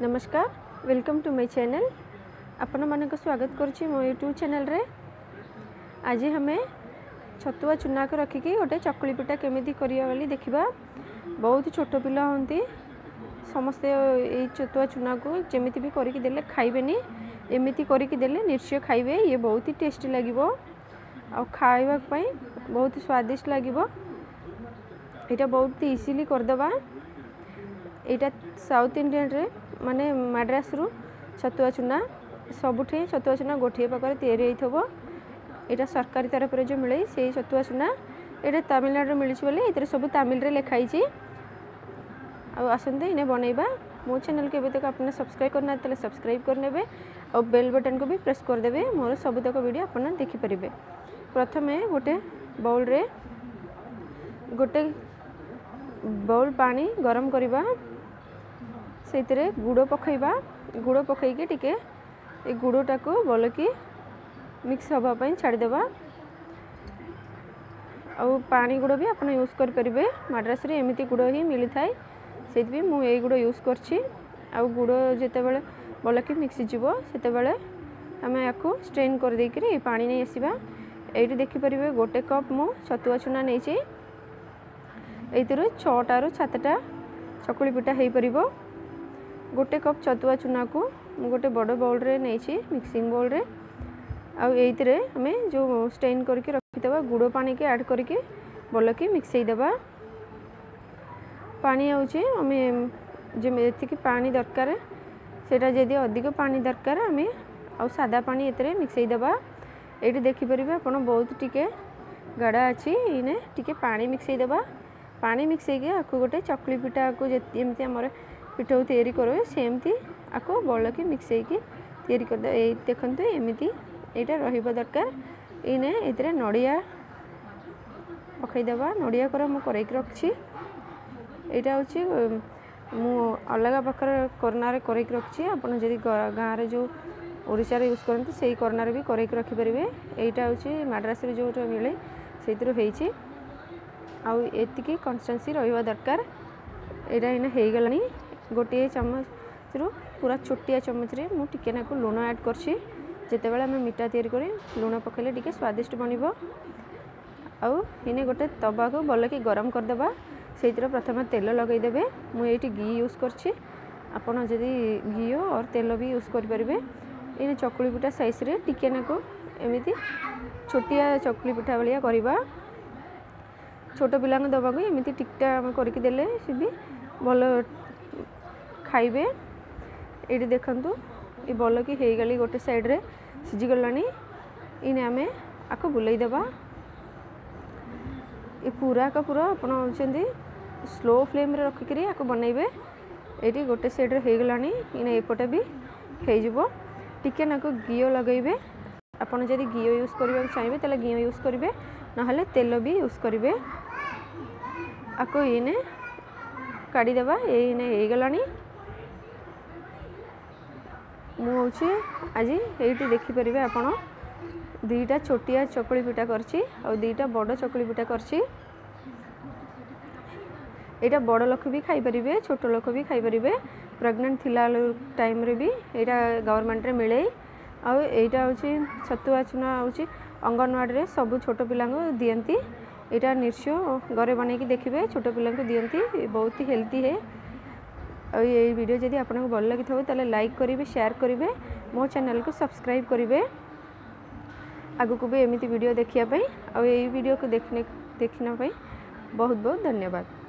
नमस्कार welcome to my channel आपण मानक स्वागत करुच्ची मो यूट्यूब चैनल रे। आज हमें छतुआ चूना को रखिकी गोटे चकुली पिठा केमिति करिया बोली देखिबा। बहुत छोट पिला होंती समस्ते ये छतुआ चूना को जेमिति भी करिकी देले खाइबेनी, एमिति करिकी देले निश्चय खाइबे। ये बहुत ही टेस्टी लागिबो आ खाइबा पई बहुत स्वादिष्ट लागिबो। एटा बहुत इजीली करदबा। एटा साउथ इंडियन रे माने मद्रास रु छतुआ चूना सबुठे छतुआ चूना गोटे पाकर तैयारी होइथबो। एटा सरकारी तरफ रे जो मिले से छतुआ चूना एटा तमिलनाडु मिली बोले एतरे सब तमिल रे लिखाई छी। आ आसंते इने बनैबा। मो चैनल के तक आपने सब्सक्राइब करना तले सब्सक्राइब कर नेबे और बेल बटन को भी प्रेस कर देबे। मोर सब तक वीडियो आपन देखि परिबे। प्रथमे गोटे बाउल रे गोटे बाउल पानी गरम करिबा। सेतिरे गुड़ पकईबा। गुड़ पकईके टिके ए गुड़टा को बोल कि मिक्स हवा पई छाड़ी देबा। और पानी गुड़ भी आपन यूज कर परिबे। मद्रास रे एमिति गुड़ ही मिली थाए सेति भी मु ए गुड़ यूज करछि। आ गुड़ जेते बेले बोल कि मिक्स जीवो सेते बेले हमें याको स्ट्रेन कर दे कि पानी नहीं आसीबा। एठी देखि परिबे गोटे कप मु छतुआ चूना नै छी। एतिरो 6टा रु 7टा चकुली पिठा हेई परिबो। गोटे कप छतुआ चूना को गोटे बड़ बाउल रे नै छी मिक्सिंग बाउल रे। आ एइतरे हमें जो स्ट्रेन करके रखितबा गुड़ पानी के ऐड करके बोल कि मिक्सई देबा। पानी आउचे हमें जे एति कि पानी दरकार सेटा जदी अधिक पानी दरकार हमें आ सादा पानी एतरे मिक्सई देबा। एठी देखि परिबे आपण बहुत टिके गाढ़ा अछि। इने टिके पानी मिक्सई देबा। पानी मिक्सई के आकु गोटे चकली पिठा को जेमति हमर पिठौ तैयारी करो सेमती आको बोल कि मिक्सई के तैयारी कर दे। ए देखंतु एमिति एटा रहिबा दरकार। इने एतरे नडिया पकई देबा। नडिया कर मु करैक रखछि। एटा होछि मु अलगा प्रकार कर्नार करैक रखछि। आपण जदी गां रे जो ओडिसा रे यूज करंती सेही कर्नार भी करैक रखि परिबे। एटा होछि मद्रास रे जो मिले सेतिरो हेछि। आ एतिकी कंसिस्टेंसी रहिबा दरकार। एटा इने हेई गलानी। गोटे चम्मच रु पूरा छोटिया चम्मच रे मु टिके नाको लूण ऐड करछि। जेते बेले हम मीठा तैयारी करी लूण पकेले टिके स्वादिष्ट बनिबो। आउ इने गोटे तवा को बोल कि गरम कर देबा। सेतिर प्रथम तेल लगै देबे। मु एठी घी यूज करछि। आपण जदी घी और तेल भी यूज कर परिबे। इने चकुली पिठा साइज रे टिके नाको एमिति छोटिया चकुली पिठा बलिया करिबा। छोट पिलांग दबा को एमिति टिकटा हम करके देले से भी भल खाइबे। एठी देखंतु ए बोल कि हेई गली गोटे साइड रे सिजी गलानी। इने हमें आको बुलाई देबा। ए पूरा का पूरा आपण होचंदी स्लो फ्लेम रे रखि करी आको बनैबे। एठी गोटे साइड रे हेई गलानी। इने एपटे भी हेई जिवो। टिके नाको घियो लगैबे। आपण जदी घियो यूज करबा चाहिबे तले घियो यूज करिवे न हले तेल भी यूज करिवे। आको इने काडी देबा। एने हेई गलानी। मु होछि आज एठी देखि परिबे आपण दुईटा छोटिया चकुली पिठा करछि और दुईटा बड़ चकुली पिठा करछि। एटा बड़ लोक भी खाई परिबे छोट लोक भी खाई परिबे। प्रेग्नेंट थिला टाइम रे भी एटा गवर्नमेंट रे मिले। आ एटा होछि छतुआ चूना होछि अंगनवाड़ी रे सब छोट पिलांको दियंती। एटा निश्चय घरे बनै कि देखिबे छोट पिलांको दियंती। बहुत ही हेल्दी है। और ये वीडियो जदि आपको भल लगी ताले लाइक करेंगे शेयर करेंगे मो चैनल को सब्सक्राइब करेंगे। आगु को भी एमिती वीडियो देखिया और ये वीडियो को देखना बहुत बहुत धन्यवाद।